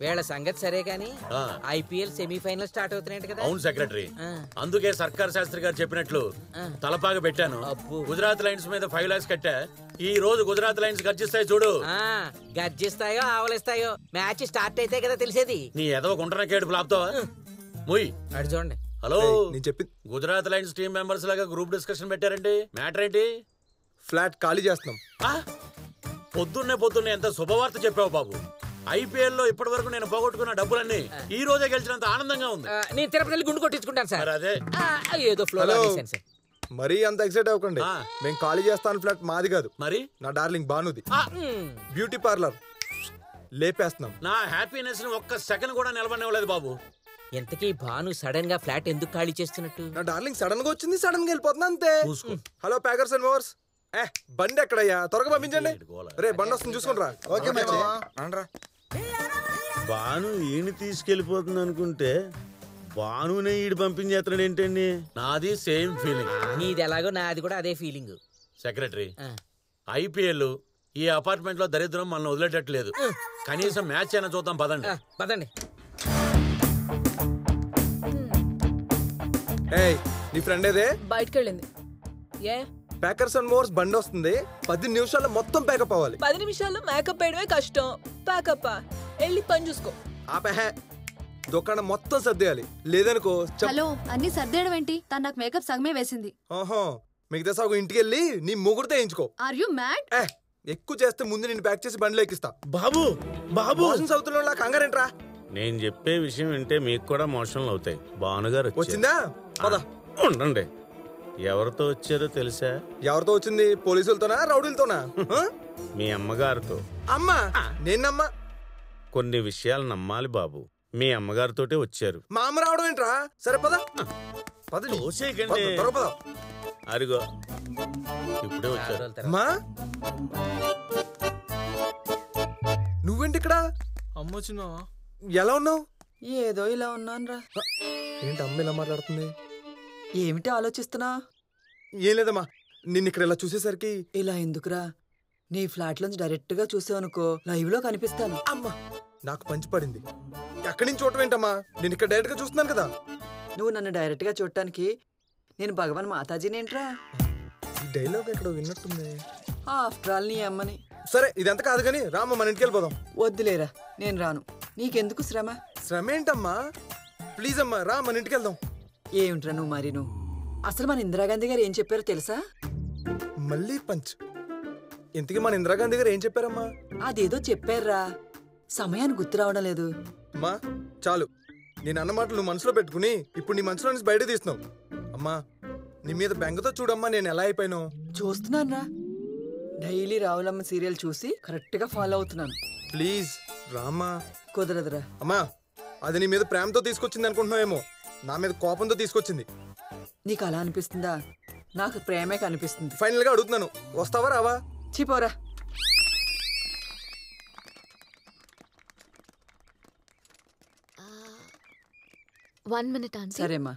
వీళ్ళ సంగతి సరే గానీ ఐపీఎల్ సెమీఫైనల్ స్టార్ట్ అవుతున్నాయి కదా. అవును సెక్రటరీ, అందుకే సర్కార్ శాస్త్రి గారు చెప్పినట్లు తలపాగా పెట్టాను. గుజరాత్ లైన్స్ మీద 5 lakhs కట్టా. ఈ రోజు గుజరాత్ లైన్స్ గర్జిస్తాయి చూడు. గర్జిస్తాయో ఆవలిస్తాయో మ్యాచ్ స్టార్ట్ అయితే కదా తెలిసేది. నీ ఏదో గుంటన కేడు లాపుతావా? ముయ్ అటు చూడండి. హలో, నేను చెప్పి గుజరాత్ లైన్స్ టీమ్ మెంబర్స్ లాగా గ్రూప్ డిస్కషన్ పెట్టారండి. మ్యాటర్ ఏంటి? ఫ్లాట్ ఖాళీ చేస్తున్నాం. పొద్దున్నే ఎంత శుభవార్త చెప్పావు బాబు. ఐపీఎల్ లో ఇప్పటి వరకు నేను పోగొట్టుకున్న డబ్బులన్నీ ఈ రోజే గెలిచినంత ఆనందంగా ఉంది. నేను తిరుపతి గుండు కొట్టించుకుంటాను సార్. అదే ఏదో ఫ్లో మరీ అంత ఎక్సైట్ అవ్వకండి. మేము ఖాళీ చేస్తాను ఫ్లాట్ మాది కాదు, మరి నా డార్లింగ్ బానుది. బ్యూటీ పార్లర్ లేపేస్తున్నాం. నా హ్యాపీనెస్ ని ఒక్క సెకండ్ కూడా నిలబడలేదు బాబు. ఎంతకీ భాను సడన్ గా ఫ్లాట్ ఎందుకు ఖాళీ చేస్తున్నట్టు? నా డార్లింగ్ సడన్ గా వచ్చింది, సడన్ గా వెళ్ళిపోతున్నా అంతే. హలో ప్యాకర్స్ అండ్ మోవర్స్, బండి ఎక్కడయ్యా? త్వరగా పంపించండి. రే బండి వస్తుంది చూసుకుంటరా. బాను ఈయన తీసుకెళ్లిపోతుంది అనుకుంటే బానునే ఈడు పంపించేస్తున్నాడు ఏంటండి? నాది సేమ్ ఫీలింగ్. నీది ఎలాగో నాది కూడా అదే ఫీలింగ్. సెక్రటరీ, ఐపీఎల్ ఈ అపార్ట్మెంట్ లో దరిద్రం మనల్ని వదిలేటట్లేదు. కనీసం మ్యాచ్ అయినా చూద్దాం పదండి. పదండి. నీ ఫ్రెండ్ ఏదే? బయటకు వెళ్ళింది. ఏ ప్యాకర్స్ అండ్ మోర్స్ బండి వస్తుంది, 10 నిమిషాల్లో మొత్తం ప్యాకప్ అవ్వాలి. 10 నిమిషాల్లో మేకప్ వేయడమే కష్టం. ప్యాకప్ వెళ్ళి పని చూసుకో. ఆపే, దుకాణం మొత్తం సర్దేయాలి, లేదనుకో. హలో, అన్ని సర్దేయడం ఏంటి? తను నాకు మేకప్ సగమే వేసింది. ఓహో, మిగతా సగం ఇంటికి వెళ్ళి నీ ముగ్గురుతో వేయించుకో. Are you mad? ఎక్కువ చేస్తే ముందు నేను ప్యాక్ చేసి బండిలో ఎక్కిస్తా. బాబు బాబు సౌతుల్లో కంగారేంట్రా? నేను చెప్పే విషయం వింటే మీకు కూడా మోషన్లు అవుతాయి. భానుగారు వచ్చిందా? పద ఉండండి. ఎవరితో వచ్చారో తెలుసా? ఎవరితో వచ్చింది? పోలీసులతోనా రౌడీలతోనా? మీ అమ్మగారితో. అమ్మా? నేనమ్మా? కొన్ని విషయాలు నమ్మాలి బాబు. మీ అమ్మగారితోటే వచ్చారు. మా అమ్మ రావడం ఏంట్రా? సరే పద పద. అరిగో ఇప్పుడే వచ్చారు. అమ్మా నువ్వేంటి ఇక్కడ? అమ్మొచ్చినా? ఎలా ఉన్నావు? ఏదో ఇలా ఉన్నాను రా. ఏంటి అమ్మ ఇలా మాట్లాడుతుంది? ఏమిటి ఆలోచిస్తున్నా? ఏం లేదమ్మా, నిన్ను ఇక్కడ ఇలా చూసేసరికి. ఇలా ఎందుకురా? నీ ఫ్లాట్ లోంచి డైరెక్ట్ గా చూసావనుకో లైవ్ లో కనిపిస్తాను. అమ్మా నాకు పంచి పడింది. ఎక్కడి నుంచి చూడటం ఏంటమ్మా? నేను ఇక్కడ డైరెక్ట్ గా చూస్తున్నాను కదా. నువ్వు నన్ను డైరెక్ట్ గా చూడటానికి నేను భగవాన్ మాతాజీనేంట్రా? ఈ డైలాగ్ ఎక్కడ విన్నట్టుంది. ఆఫ్టర్ ఆల్ నీ అమ్మని. సరే ఇదంతా కాదు కానీ రామ్మ, మన ఇంటికి వెళ్ళిపోదాం. వద్దులేరా, నేను రాను. నీకెందుకు శ్రమ? శ్రమ ఏంటమ్మా? ప్లీజ్ అమ్మా రా, మన ఇంటికి వెళ్దాం. ఏమిట్రా నువ్వు మరి? నువ్వు అసలు మన ఇందిరాగాంధీ గారు ఏం చెప్పారో తెలుసా? మళ్ళీ పంచ్. ఇంతకీ మన ఇందిరాగాంధీ గారు ఏం చెప్పారమ్మా? అదేదో చెప్పారా, సమయాన్ని గుర్తు రావడం లేదు. అమ్మా చాలు, నేను అన్న మాటలు నువ్వు మనసులో పెట్టుకుని ఇప్పుడు నీ మనసులో నుంచి బయట తీస్తున్నావు. అమ్మా నీ మీద బెంగతో చూడమ్మా నేను ఎలా అయిపోయాను. చూస్తున్నాను రా, డైలీ రావులమ్మ సీరియల్ చూసి కరెక్ట్ గా ఫాలో అవుతున్నాను. ప్లీజ్ రామ్మా. కుదరదురా. అమ్మా అది నీ మీద ప్రేమతో తీసుకొచ్చింది అనుకుంటున్నావేమో, నా మీద కోపంతో తీసుకొచ్చింది. నీకు అలా అనిపిస్తుందా? నాకు ప్రేమే కనిపిస్తుంది. ఫైనల్ గా అడుగుతున్నాను, వస్తావా రావా? చిపోరా. One minute aunty. సరేమ్మా.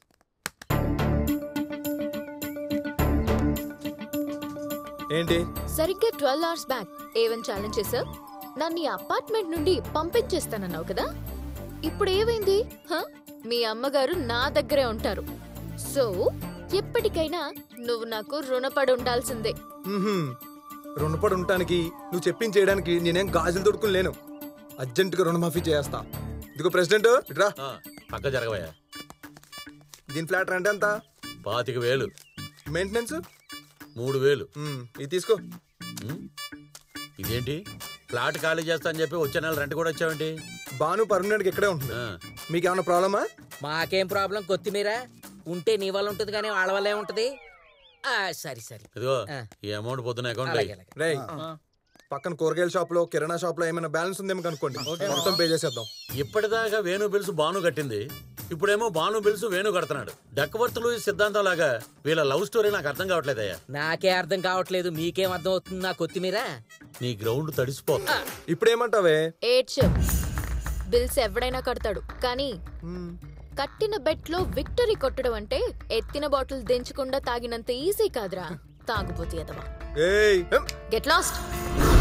ఏంటి? సరిగ్గా 12 hours బ్యాక్ ఏవన్ ఛాలెంజ్ చేసా నన్ను ఈ అపార్ట్మెంట్ నుండి పంపించేస్తానన్నావు కదా, ఇప్పుడు ఏమైంది? మీ అమ్మగారు నా దగ్గరే ఉంటారు. సో ఎప్పటికైనా నువ్వు నాకు రుణపడి ఉండాల్సిందే. రుణపడి ఉండటానికి నువ్వు చెప్పింది చేయడానికి నేనేం గాజులు తొడుకుని లేను. అర్జెంటుగా రుణమాఫీ చేస్తా. ఇదిగో ప్రెసిడెంట్ ఇట్రా. పక్క జరగవయ్యా. దీని ఫ్లాట్ రెంట్ ఎంత? 25,000. మెయింటెనెన్స్ 3,000. ఇది తీసుకో. ఇదేంటి ఫ్లాట్ ఖాళీ చేస్తా అని చెప్పి వచ్చే నెల రెంట్ కూడా వచ్చావేంటి? బాను పర్మనెంట్ ఇక్కడే ఉంటుంది. మీకేమన్నా ప్రాబ్లమా? మాకేం ప్రాబ్లం. కొత్తిమీర ఉంటే నీ వల్ల ఉంటుంది కానీ వాళ్ళ వల్ల ఏముంటది. సరే సరే ఇదిగో ఈ అమౌంట్ పొద్దున అకౌంట్. రేయ్ పక్కన కూరగాయల షాప్ లో కిరాణా షాప్ లో ఏమైనా బ్యాలెన్స్ ఉందేమో కనుక్కోండి, మొత్తం పే చేసేద్దాం. ఇప్పటిదాకా వేణు బిల్స్ బాను కట్టింది, ఇప్పుడేమో బాను బిల్స్ వేణు కడుతున్నాడు. డక్వర్తులు సిద్ధాంతం లాగా వీళ్ళ లవ్ స్టోరీ నాకు అర్థం కావట్లేదయ్యా. నాకే అర్థం కావట్లేదు, మీకేం అర్థం అవుతుంది? నా కొత్తిమీర నీ గ్రౌండ్ తడిసిపో. ఇప్పుడేమంటావే? బిల్స్ ఎవడైనా కడతాడు, కానీ కట్టిన బెట్ లో విక్టరీ కొట్టడం అంటే ఎత్తిన బాటిల్ దించకుండా తాగినంత ఈజీ కాదురా. తాగుపోతే ఎదవా. ఏయ్ గెట్ లాస్ట్.